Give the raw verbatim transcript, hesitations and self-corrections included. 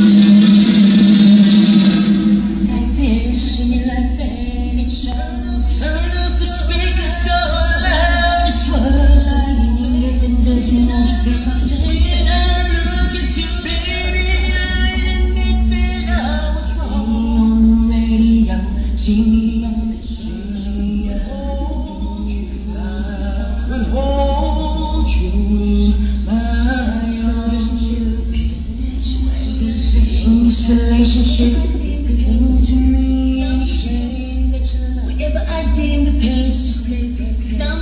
Like this, singing like that, it's turn, turn up the speakers so loud. It's what nothing does you know to be my station. I look at you, baby, I admit that I was wrong. See me on the radio, see me on the T V. Hold you, I could hold you in my arms. In this relationship, into me, I'm ashamed that you love. Whatever I did in the past, just let it go. 'Cause I'm